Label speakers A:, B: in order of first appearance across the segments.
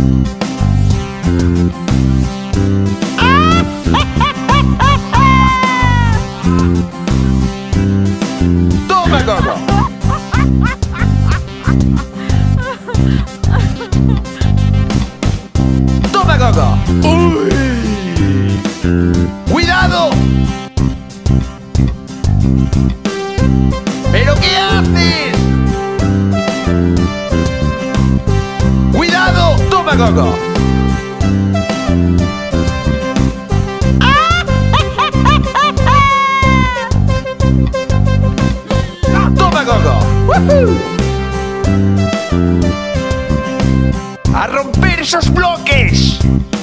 A: Toma, Coco. Toma, Coco. Uy. ¡Cuidado! ¿Pero qué haces? ¡Cuidado! ¡Toma, Coco! ¡Toma, Coco! ¡A romper esos bloques!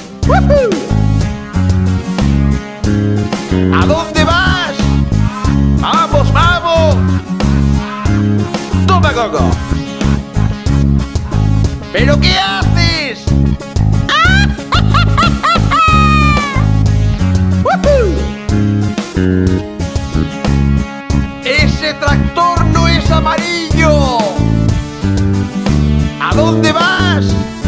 A: ¿A dónde vas? ¡Vamos, vamos! ¡Toma, Coco! ¿Pero qué haces? ¡Ese tractor no es amarillo! ¿A dónde vas?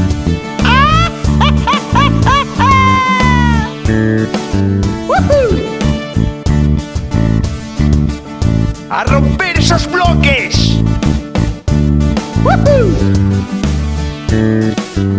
A: ¡A romper esos bloques!